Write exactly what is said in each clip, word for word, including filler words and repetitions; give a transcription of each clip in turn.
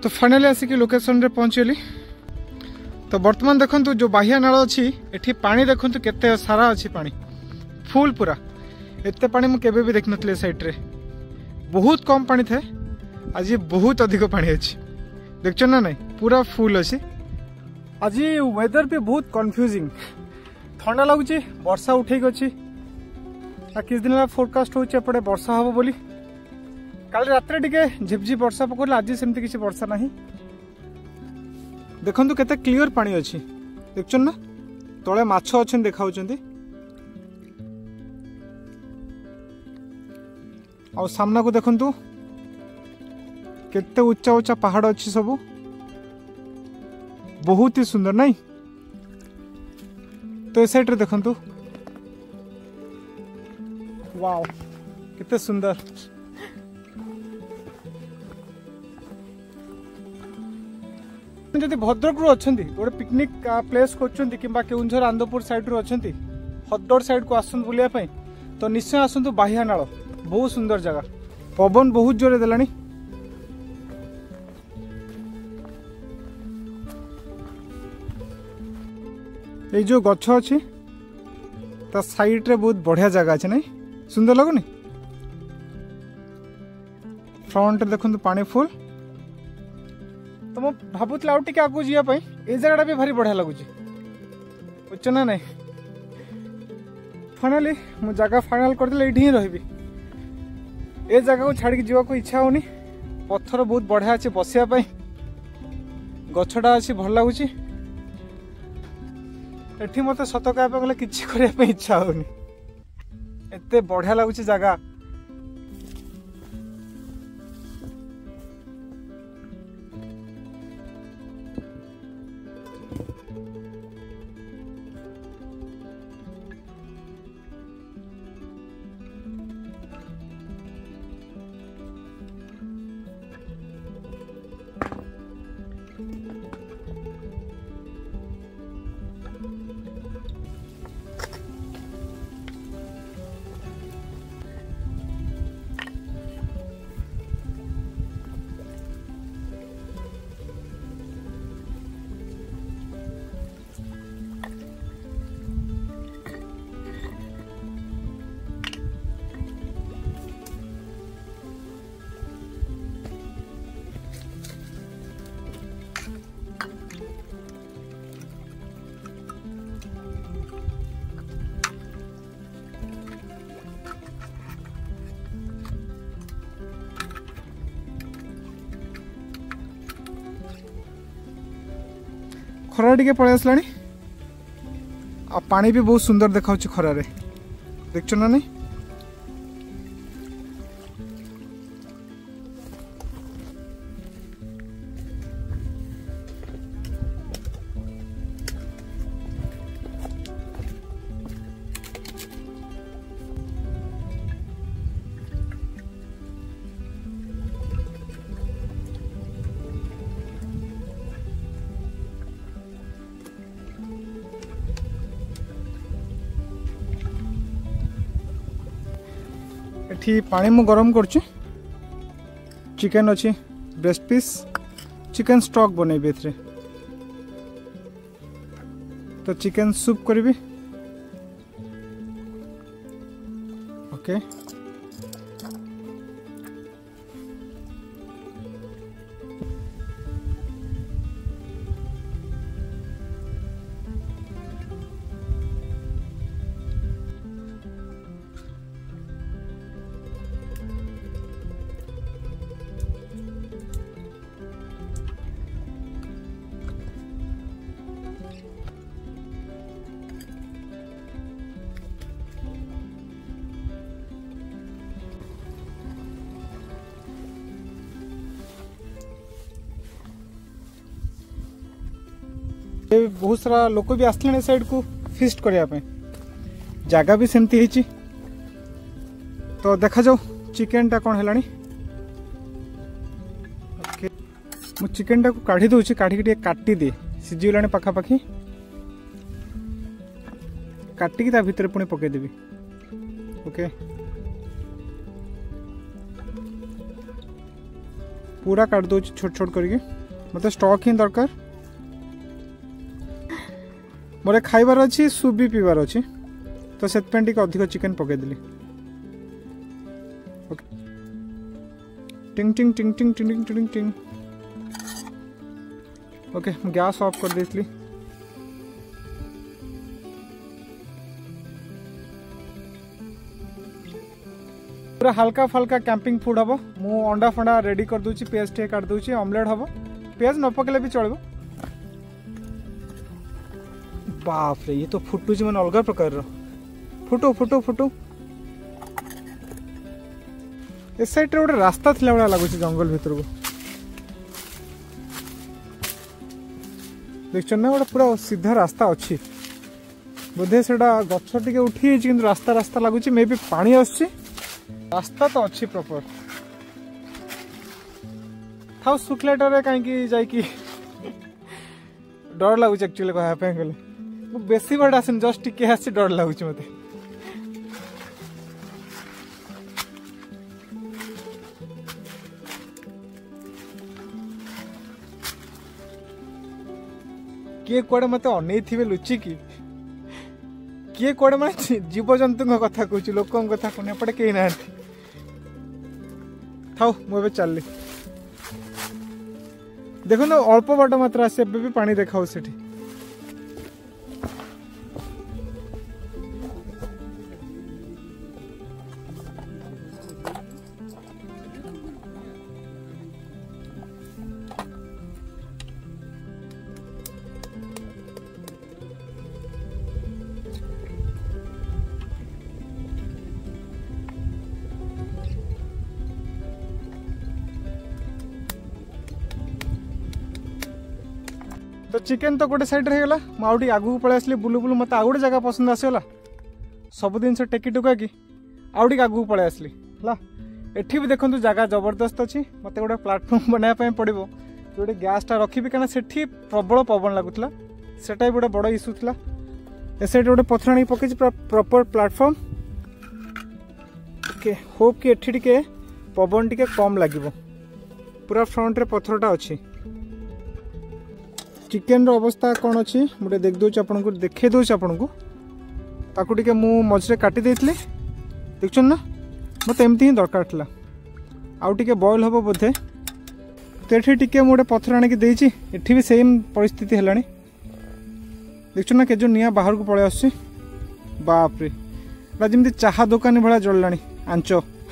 तो फाइनाली आसिक लोकेशन रे पहुँचली। तो बर्तमान देखंतु जो बाह्य नाल अच्छी एठी पानी देखंतु केते सारा अच्छी पानी फुल पूरा एते पानी मु केबे भी देख नथले साइड रे बहुत कम पानी थे आज बहुत अधिक पानी अच्छी देख ना नहीं पूरा फुल अच्छी। आज वेदर भी बहुत कन्फ्यूजिंग ठंडा लगुच वर्षा उठे अच्छी किस दिन फोरकास्ट होचे एपटे वर्षा हम बोली काल रात टिके झिपझिप वर्षा पकड़ आज सेमती किसी वर्षा नहीं देखंतु केते क्लियर पानी अच्छी देख ना तले माछ अच्छे देखा और सामना को देखंतु केते उच्चा उच्चा पहाड़ अच्छी सब बहुत ही सुंदर नहीं। तो ए साइड रे देखंतु वाओ केते सुंदर जदि भद्रक रु अच्छी गोटे पिकनिक प्लेस खोजती कि केउंझर आंदपुर साइड रु अच्छी हदगढ़ साइड को आसुन बुलिया तो निश्चय आसतु बाह्यानाल बहुत सुंदर जगह पवन बहुत जोरे देलानी। ये जो गछ अच्छी ता साइड रे बहुत बढ़िया जगह अच्छे नहीं सुंदर लगुनि फ्रंट देखो पानी फुल। तो मैं भावुल आउ टे आगे जावाई ये जगह भी भारी बढ़िया लगुच बुझ ना नहीं। फाइनाली मु जगह फाइनाल करदे ये रही ए जगह को छाड़ी जीवा को इच्छा होनी पत्थर बहुत बढ़िया अच्छे बसियापाई गछटा अच्छी भल लगुच एठी मत सत कहवा गले किसी करने इच्छा होनी एते बढ़िया लगुच जगह। खरा टिके पड़े आसला आ पानी भी बहुत सुंदर देखा खरारे देख ना नहीं। एठी पानी मु गरम करछु चिकन अच्छी ब्रेस्ट पीस चिकन स्टॉक बनैबे एथरे तो चिकन सूप करी ओके। बहुत सारा लोक भी आसले साइड को फिस्ट करने जगह भी सेमती है तो देखा जाओ चिकेन टा कौन है मु चिकेन टा को काढ़ी दूसरी काढ़ी काटी दे सीझीगला पखापाखि काटिकी ता भितर पुणी पकईदेवी ओके। पूरा काट दो छोट छोट करके मत स्टॉक ही दरकार मोर खाइबार अच्छी सूप भी पीबार अच्छी तो से अधिक चिकेन पकईदेली टिंग टिंग टिंग टिंग टिंग टिंग टिंग ओके गैस ऑफ कर देती पूरा हल्का फल्का कैंपिंग फूड हम मु अंडा फंडा रेडी कर दूची पेज टे काट दूची ऑमलेट हम पेज न पकेले भी चलो बाप रे ये तो फुटुच मन अलग प्रकार फुटो फुटो फुटो ए साइड रे गोटे रास्ता थिला बड़ा लागुची जंगल भीतर को देखछन ना गोटे पूरा सीधा रास्ता अच्छी बोधे सेटा गछ टिके उठी कि रास्ता रास्ता लगुच मे भी पानी आसछि रास्ता तो अच्छी प्रॉपर था सुखलेटर कहीं जाकि डर लगुच एक्चुअली कहवाई गले बेसी बड़ आसन जस्ट टिके आसी डर लगुच मत किए कड़े मत अन थे लुचिकी किए कड़े मैं जीव जंतु कथा कहूँ लोक कथा कहूँ एपटे कहीं ना था मुझे चलि देखो ना अल्प बाट मात्र आसे भी पानी देखा से तो चिकेन तो गोटे साइड रहेगा मुझे आगू पलि आसली बुलू बुलू मत आउ गोटे जगह पसंद आसगला सब जिन टेकी टुका कि आउट आगू पलि आसली है एठी भी देखो जगह जबरदस्त अच्छी मत गोटे प्लाटफर्म बनाया पड़ो जो गैसटा रखी कहीं से प्रबल पवन लगुला से गोटे बड़ इश्यू था ए साइड गोटे पथर आनी पकई प्रॉपर प्लाटफर्म ओके होप कि एठी टिके पवन टिके कम लगे पूरा फ्रंट रे पथरटा अच्छी चिकेन रो अवस्था कौन अच्छी मुझे देख दूँ आपन को देखे दूँ आपन को ताकू टिके मु मझे काटी देती देख ना मत एमती ही दरकार था आउ टिके बॉयल हम बोधे तो ये टिके गोटे पथर आणिकी देती एठी भी सेम परिस्थिति है देख ना के जो निआ बाहर को पलि आस बाप रे जमी चाहा दुकानी भाया जल्ला आंच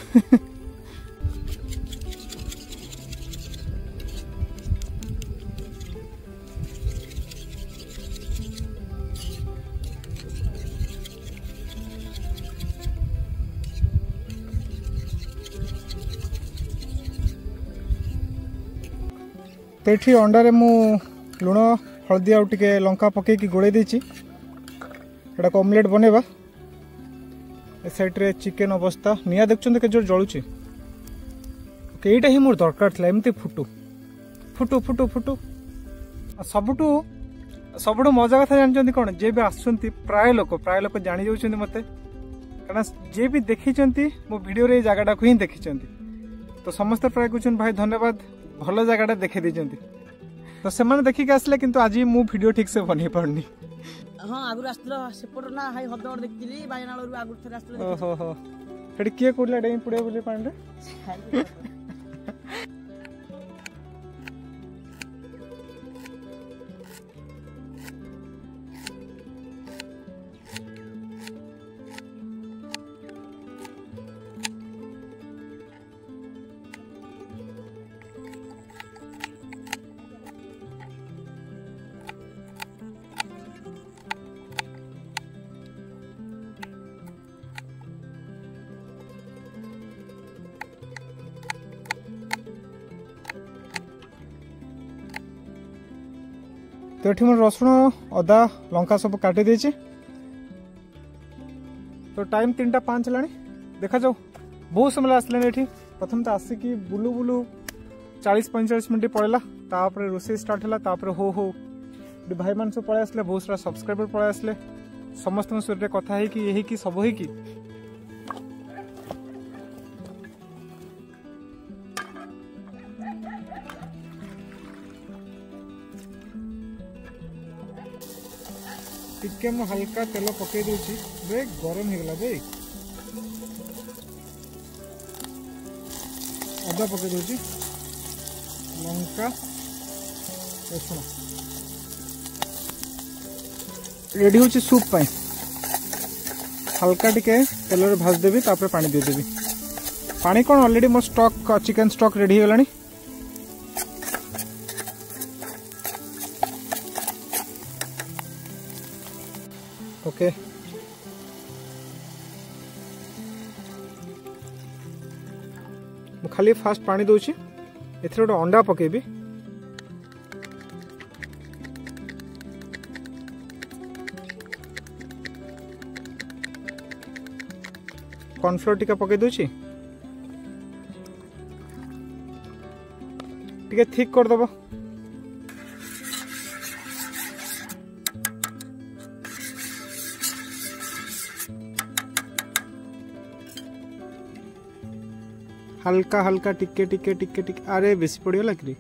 तो ये अंडारे मु लुण हलदी आउ टिके लंका पकईकि गोड़े देछि एटा ऑमलेट बनेबा ए साइड रे चिकेन अवस्था निया देखछन के जोर जळुछि केईटा ही मोर दरकार थला एमती फुटू फुटू फुटू फुटू सबुठू सबुठू मजा कथा जानछन्ती कोन जे भी आसछन्ती प्राय लोक प्राय लोक जानि जाउछन्ती मते कारण जे भी देखिछन्ती मो वीडियो रे जगहटा को ही देखिछन्ती तो समस्त प्राय कहछन भाई धन्यवाद भल जगह देखे दीजिए तो से देखिक आसले किंतु आज मु वीडियो ठीक से बन पारनी हां आगु आस्तलो सेपट ना हाई हदड़ देखतिली बायनाळ रु आगु थरे आस्तलो ओहो हो हेडी के कोडला डेई पुडे बोली पांडे तो ये मोर रसुण अदा लंका सब काटी देछि तो टाइम तीन टा पाँच है देखा जाओ बहुत समय आसले ये प्रथम तो आसिकी बुलू बुलू चालीस पैंचाश मिनट पड़ेगा तापर रोसे स्टार्ट है तापर हो हो भाई मान सब पलि आसले बहुत सारा सब्सक्राइबर पलि आसले समस्त सहित कथा है कि यही कि सब है कि टिके मु हल्का तेल पकई दूची बे गरम हो गला बे अदा पकई दूची लंका रसुण रेडी होची सूप पाई हल्का टिके तेल रे भाज देबी तापर पानी दे देबी पानी कोन ऑलरेडी मो स्टॉक चिकन स्टॉक रेडी हो गलानी ओके मु खाली फास्ट पानी दूची एथरे गोटे अंडा पकेबी कॉर्नफ्लोर टिका पके दूची टिके थिक कर दबो हल्का हल्का टिके टिके टिके टिके अरे बेसी पड़गला कि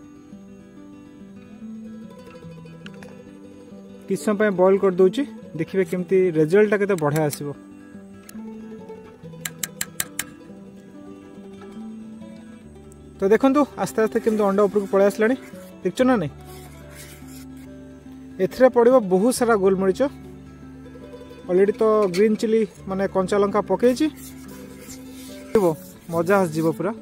किस समय बॉईल कर दूची देखिए केमती रिजल्ट केते बढ़िया आसीबो तो देखंतु आस्ते आस्ते केमती अंडा ऊपर को पळे आसलानी देखछो ना नहीं एथरे पड़िबो बहुत सारा गोलमरीच ऑलरेडी तो ग्रीन चिली माने कंचा लंका पकेची मजा आस जीव पूरा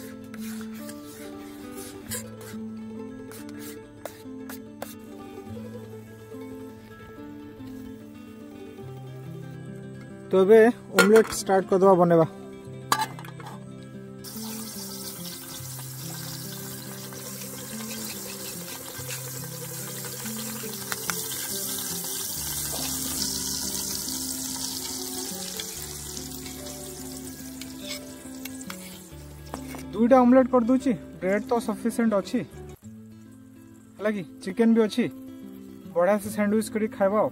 तो बे ऑमलेट स्टार्ट कर दवा बनेबा दुईटा ऑमलेट कर दूची ब्रेड तो सफिशिएंट अच्छी लगी चिकन भी अच्छी बढ़िया से सैंडविच करी खाइबा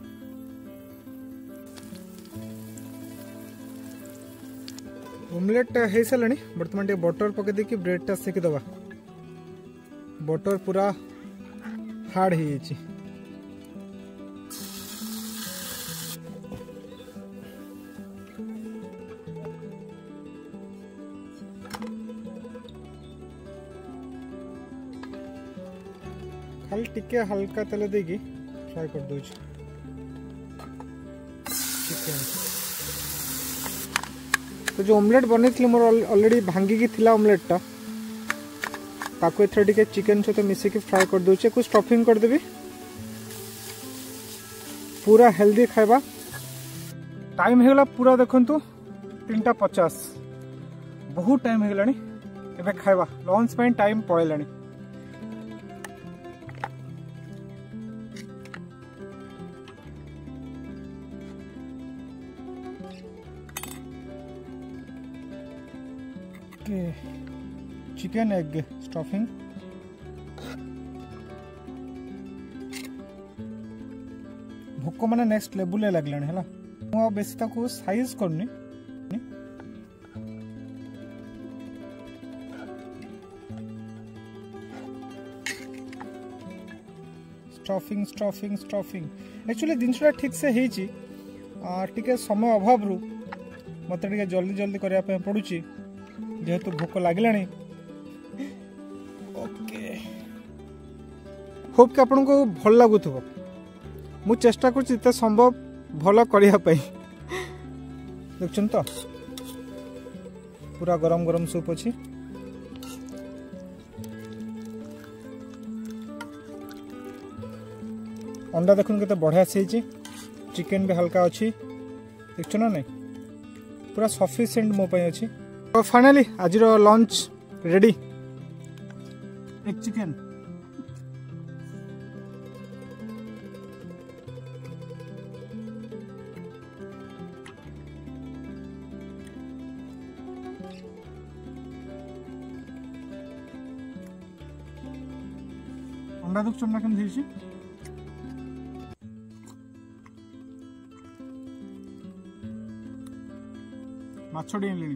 ऑमलेट हो सारे बर्तमान टे बटर पके देकी ब्रेड टा सेकी दबा बटर पूरा हार्ड हो जाइए खाली टिके हल्का तेल देगी फ्राई कर दूची चिकन तो जो ऑमलेट बने थी मोर ऑलरेडी भांगी की थिला ऑमलेट टा ताको एथरे टिके चिकन सहित मिसेकी फ्राई कर दूचे कुछ स्टफिंग कर देबी पूरा हेल्दी खाइबा टाइम हो गला पूरा देखंतु तीनटा पचास बहुत टाइम हो गलानी एबे खाइबा लंच पे टाइम पळेलानी चिकन एग स्टफिंग भोक माने नेक्स्ट लेवल लगलानी है मु बेसी ताको साइज करनी स्टफिंग स्टफिंग स्टफिंग एक्चुअली जिनसा ठीक से हेची टिके समय अभाव रु मत टिके जल्दी जल्दी करया पे पडुची जेहेतु भोक लगे ओके होप कि आपन को भल लगुथबो मु चेष्टा कर जिते संभव भल करिया पई देखछन तो पूरा गरम गरम सूप अछि अंडा देखुन केते बढ़िया से चिकन भी हल्का अछि देखछन ना नहीं पूरा सफिशिएंट मो पई अछि तो फाइनली आज लंच रेडी एक चिकन अंडा दुख चमना केम देछि माछडी लेनी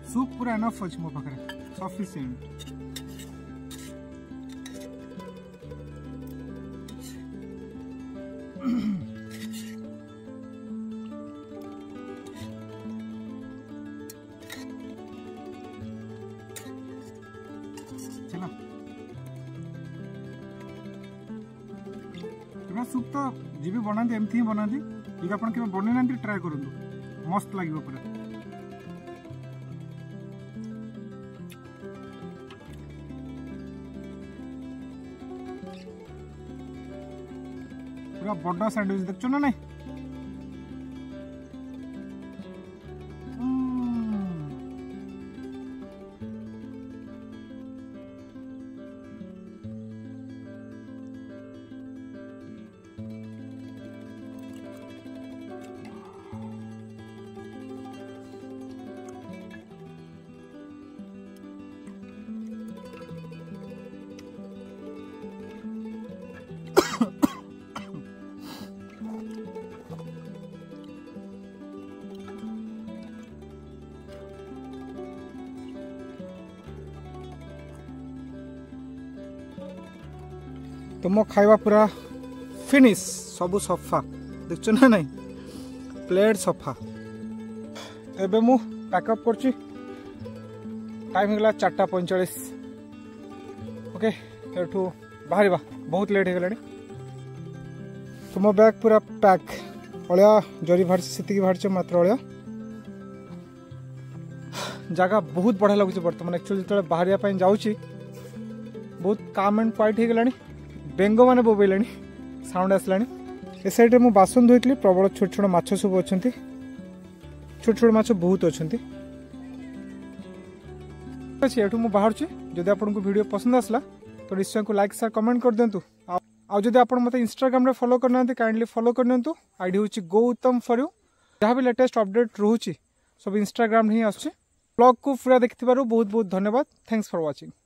सूप पूरा एनफ अछि मो पाखरे सफिशिएंट। चला तुम सूप तो जी भी बनाते एमती ही बनाते यदि आप बन ना ट्राए करूँ मस्त लगे पूरा। पूरा बड़ा सैंडविच देखो ना नहीं तो मो खाइबा पूरा फिनिश सबू सफा देख ना नहीं प्लेट सफा। एबे मु पैकअप करछि टाइम होगा चार्टा पैंचाश ओके एठू बाहर बहुत लेट हो गलानी। तो मो बैग पूरा पैक अलिया जरी बाहर से बाहर मात्र अलिया जगह बहुत बढ़िया लगुच बर्तमान एक्चुअली जो बाहर जाऊँगी बहुत काम एंड क्वाइट हो गलानी बेंग मैंने बोबेले साउंड आसला। ए साइड में बासन धोई प्रबल छोट छोट माछ सब अच्छा छोट छोट माछ बहुत अच्छा अच्छे एठू मुझे बाहर जदि आपको वीडियो पसंद आसला तो निश्चय को लाइक शेयर कमेंट कर दिंतु। आदि आप मत इंस्टाग्राम रे फॉलो करना काइंडली फॉलो कर दिंतु। आईडी हूँ गौतम फॉर यू जहाँ भी लेटेस्ट अपडेट रोचे सब इंस्टाग्राम ही आसुचे। ब्लॉग को पूरा देखिथिबारु बहुत बहुत धन्यवाद। Thanks for watching.